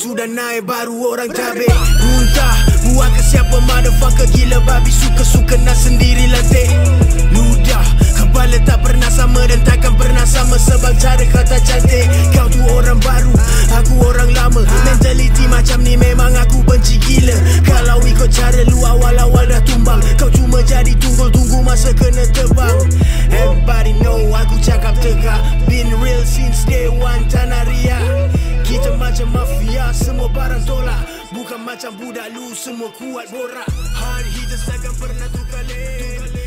sudah naik baru orang cabai. Muntah buat ke siapa motherfucker, gila babi suka-suka nak sendiri latih. Ludah kepala tak pernah sama dan takkan pernah sama sebab cara kata cantik. Kau tu orang baru, aku orang lama. Mentaliti macam ni memang aku benci gila. Kalau ikut cara lu awal-awal dah tumbang, kau cuma jadi tunggul, tunggu masa kena tebang. Everybody know aku cakap tegak, been real since day one, tanah riak. Kita macam mafia, semua barang tolak. Bukan macam budak lu, semua kuat borak. Hard hitters takkan pernah tukar lane.